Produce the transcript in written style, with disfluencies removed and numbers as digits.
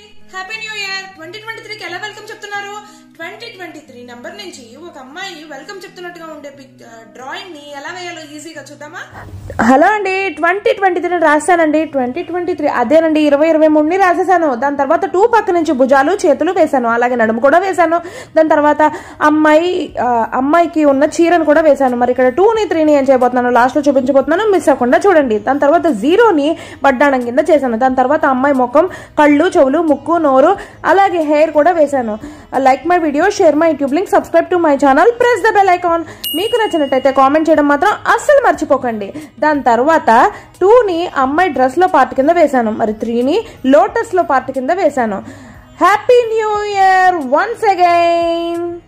Happy new year 2023 కి ఎలా welcome చెప్తున్నారు 2023 నంబర్ నుంచి ఒక అమ్మాయి వెల్కమ్ చెప్తున్నట్టుగా ఉండే డ్రాయింగ్ ని ఎలా వేయాలో ఈజీగా చూద్దామా. హలో అండి 2023 రాశానండి. 2023 అదేనండి 2023 ని రాసేసాను. దాని తర్వాత 2 పక్క నుంచి భుజాలు చేతులు వేశాను, అలాగే నడుము కూడా వేశాను. దాని తర్వాత అమ్మాయికి ఉన్న చీరను కూడా వేశాను. మరి ఇక్కడ 2 ని 3 ని ఏం చేయబోతున్నాను లాస్ట్ లో చూపించబోతున్నాను, మిస్ అవ్వకుండా చూడండి. దాని తర్వాత 0 ని బడ్డాణం కింద చేశాను. దాని తర్వాత అమ్మాయి ముఖం, కళ్ళు, చెవులు, ముక్కు, నోరు, అలాగే హెయిర్ కూడా వేశాను. Like my video, share my YouTube link, subscribe to my channel, press the bell icon. మీకు నచ్చినట్టయితే కామెంట్ చేయడం మాత్రం అస్సలు మర్చిపోకండి. దాని తర్వాత 2 ని అమ్మాయి డ్రెస్ లో పార్ట్ కింద వేశాను. మరి 3 ని లోటస్ లో పార్ట్ కింద వేశాను. Happy new year once again.